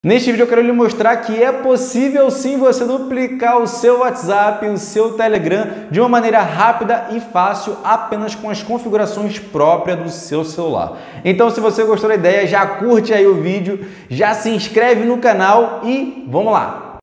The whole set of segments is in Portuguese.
Neste vídeo eu quero lhe mostrar que é possível sim você duplicar o seu WhatsApp, o seu Telegram de uma maneira rápida e fácil apenas com as configurações próprias do seu celular. Então, se você gostou da ideia, já curte aí o vídeo, já se inscreve no canal e vamos lá!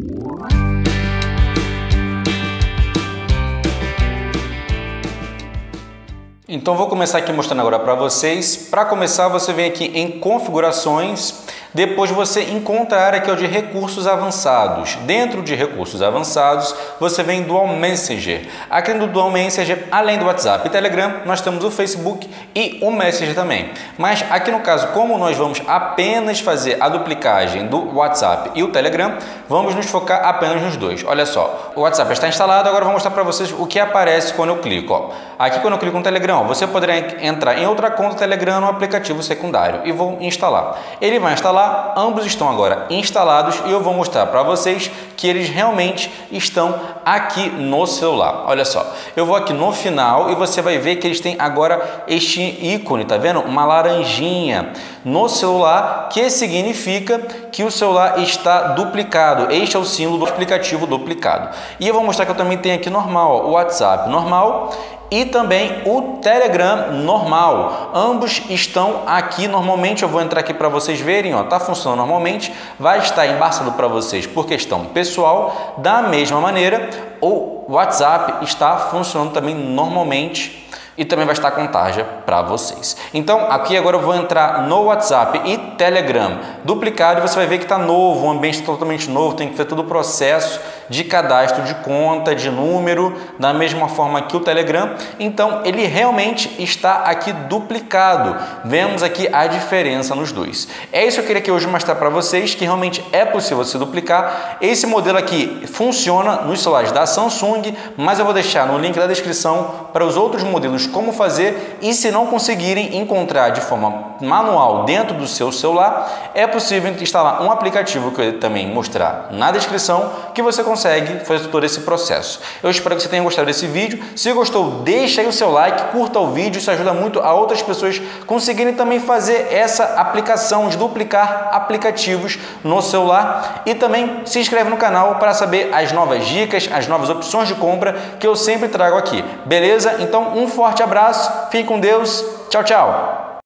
Então vou começar aqui mostrando agora para vocês. Para começar, você vem aqui em configurações, depois você encontra a área que é o de recursos avançados. Dentro de recursos avançados, você vem em Dual Messenger. Aqui no Dual Messenger, além do WhatsApp e Telegram, nós temos o Facebook e o Messenger também. Mas aqui no caso, como nós vamos apenas fazer a duplicagem do WhatsApp e o Telegram, vamos nos focar apenas nos dois. Olha só, o WhatsApp está instalado, agora eu vou mostrar para vocês o que aparece quando eu clico. Ó. Aqui quando eu clico no Telegram, você poderá entrar em outra conta Telegram no aplicativo secundário e vou instalar. Ele vai instalar, ambos estão agora instalados e eu vou mostrar para vocês que eles realmente estão aqui no celular. Olha só, eu vou aqui no final e você vai ver que eles têm agora este ícone, tá vendo? Uma laranjinha no celular, que significa que o celular está duplicado. Este é o símbolo do aplicativo duplicado. E eu vou mostrar que eu também tenho aqui normal, ó, o WhatsApp normal e também o Telegram normal. Ambos estão aqui normalmente. Eu vou entrar aqui para vocês verem, ó, tá funcionando normalmente. Vai estar embaçado para vocês por questão pessoal. Da mesma maneira, o WhatsApp está funcionando também normalmente. E também vai estar com tarja para vocês. Então, aqui agora eu vou entrar no WhatsApp e Telegram duplicado e você vai ver que está novo, o ambiente totalmente novo, tem que fazer todo o processo de cadastro de conta, de número, da mesma forma que o Telegram. Então, ele realmente está aqui duplicado. Vemos aqui a diferença nos dois. É isso que eu queria aqui hoje mostrar para vocês, que realmente é possível se duplicar. Esse modelo aqui funciona nos celulares da Samsung, mas eu vou deixar no link da descrição para os outros modelos como fazer, e se não conseguirem encontrar de forma manual dentro do seu celular, é possível instalar um aplicativo que eu também mostrar na descrição, que você consegue fazer todo esse processo. Eu espero que você tenha gostado desse vídeo. Se gostou, deixa aí o seu like, curta o vídeo, isso ajuda muito a outras pessoas conseguirem também fazer essa aplicação de duplicar aplicativos no celular, e também se inscreve no canal para saber as novas dicas, as novas opções de compra que eu sempre trago aqui. Beleza? Então um forte abraço, fique com Deus, tchau, tchau!